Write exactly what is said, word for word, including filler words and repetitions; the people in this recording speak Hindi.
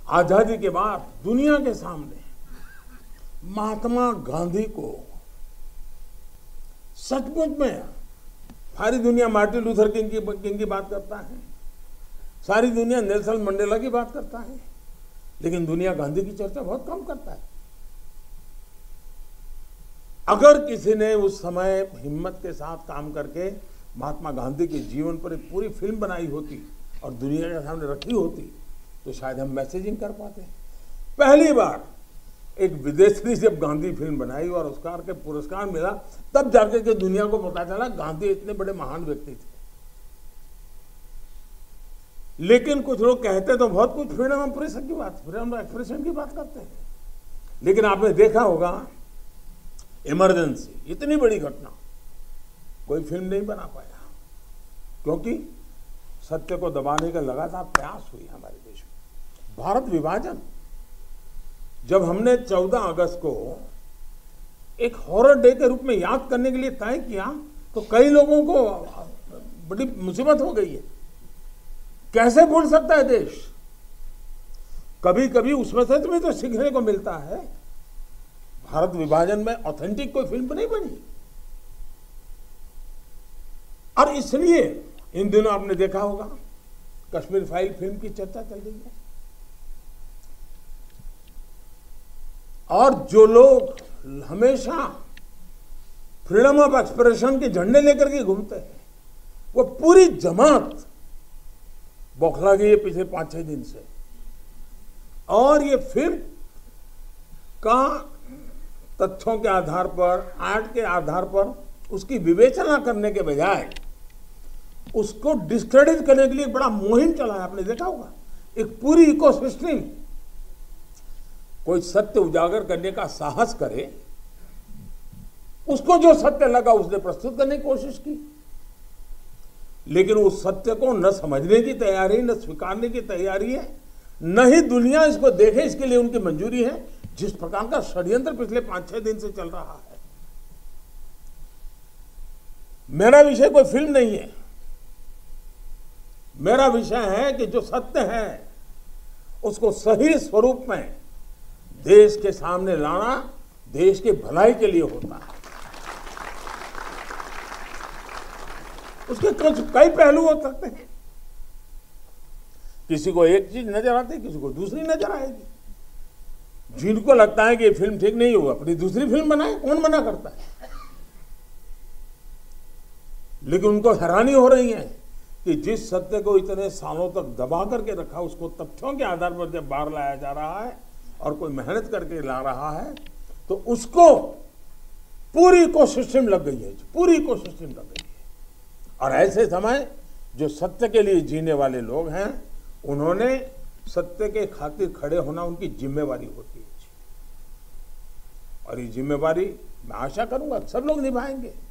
आजादी के बाद दुनिया के सामने महात्मा गांधी को सचमुच में सारी दुनिया मार्टिन लूथर किंग की किंग की बात करता है, सारी दुनिया नेल्सन मंडेला की बात करता है, लेकिन दुनिया गांधी की चर्चा बहुत कम करता है। अगर किसी ने उस समय हिम्मत के साथ काम करके महात्मा गांधी के जीवन पर एक पूरी फिल्म बनाई होती और दुनिया के सामने रखी होती तो शायद हम मैसेजिंग कर पाते। पहली बार एक विदेशी जब गांधी फिल्म बनाई और ऑस्कर के पुरस्कार मिला, तब जाके के दुनिया को पता चला गांधी इतने बड़े महान व्यक्ति थे। लेकिन कुछ लोग कहते तो बहुत कुछ फ्रीडम ऑफ प्रेस की बात, फ्रीडम ऑफ एक्सप्रेशन की बात करते हैं, लेकिन आपने देखा होगा इमरजेंसी, इतनी बड़ी घटना, कोई फिल्म नहीं बना पाया, क्योंकि सत्य को दबाने का लगातार प्रयास हुई हमारे देश में। भारत विभाजन, जब हमने चौदह अगस्त को एक हॉरर डे के रूप में याद करने के लिए तय किया तो कई लोगों को बड़ी मुसीबत हो गई है। कैसे भूल सकता है देश? कभी कभी उसमें से तुम्हें तो सीखने को मिलता है। भारत विभाजन में ऑथेंटिक कोई फिल्म नहीं बनी, और इसलिए इन दिनों आपने देखा होगा कश्मीर फाइल फिल्म की चर्चा चल रही है। और जो लोग हमेशा फ्रीडम ऑफ एक्सप्रेशन के झंडे लेकर के घूमते हैं, वो पूरी जमात बौखला गई है पिछले पांच छह दिन से। और ये फिल्म का तथ्यों के आधार पर, आर्ट के आधार पर उसकी विवेचना करने के बजाय उसको डिस्क्रेडिट करने के लिए बड़ा मुहिम चला है। आपने देखा होगा एक पूरी इकोसिस्टम, कोई सत्य उजागर करने का साहस करे, उसको जो सत्य लगा उसने प्रस्तुत करने की कोशिश की, लेकिन उस सत्य को न समझने की तैयारी, न स्वीकारने की तैयारी है, न ही दुनिया इसको देखे इसके लिए उनकी मंजूरी है। जिस प्रकार का षड्यंत्र पिछले पांच छह दिन से चल रहा है। मेरा विषय कोई फिल्म नहीं है, मेरा विषय है कि जो सत्य है उसको सही स्वरूप में देश के सामने लाना देश के भलाई के लिए होता है। उसके कुछ कई पहलू हो सकते हैं, किसी को एक चीज नजर आती है, किसी को दूसरी नजर आएगी। जिनको लगता है कि ये फिल्म ठीक नहीं होगा अपनी दूसरी फिल्म बनाए, कौन मना करता है? लेकिन उनको हैरानी हो रही है कि जिस सत्य को इतने सालों तक दबा करके रखा, उसको तथ्यों के आधार पर जब बाहर लाया जा रहा है और कोई मेहनत करके ला रहा है तो उसको पूरी इकोसिस्टम लग गई है, पूरी इकोसिस्टम लग गई है। और ऐसे समय जो सत्य के लिए जीने वाले लोग हैं, उन्होंने सत्य के खातिर खड़े होना उनकी जिम्मेवारी होती है। और ये जिम्मेवारी मैं आशा करूंगा सब लोग निभाएंगे।